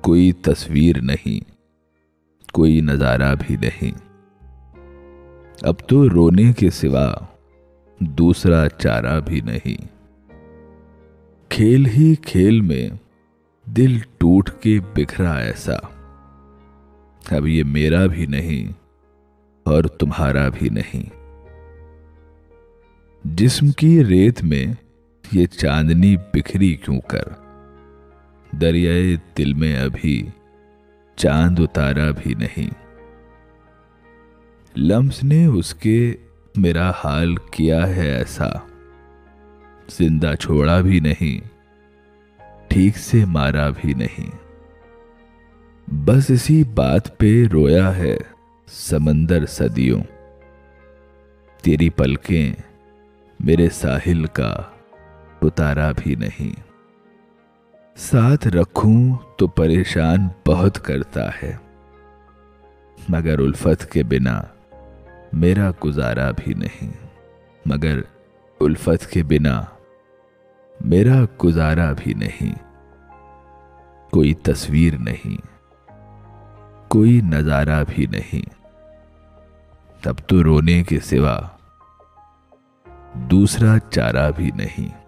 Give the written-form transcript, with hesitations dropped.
कोई तस्वीर नहीं, कोई नजारा भी नहीं। अब तो रोने के सिवा दूसरा चारा भी नहीं। खेल ही खेल में दिल टूट के बिखरा ऐसा, अब ये मेरा भी नहीं और तुम्हारा भी नहीं। जिस्म की रेत में ये चांदनी बिखरी क्यों कर, दरियाए दिल में अभी चांद उतारा भी नहीं। लम्स ने उसके मेरा हाल किया है ऐसा, जिंदा छोड़ा भी नहीं, ठीक से मारा भी नहीं। बस इसी बात पे रोया है समंदर सदियों, तेरी पलकें मेरे साहिल का उतारा भी नहीं। साथ रखूं तो परेशान बहुत करता है, मगर उल्फत के बिना मेरा गुजारा भी नहीं। मगर उल्फत के बिना मेरा गुजारा भी नहीं। कोई तस्वीर नहीं, कोई नजारा भी नहीं। तब तो रोने के सिवा दूसरा चारा भी नहीं।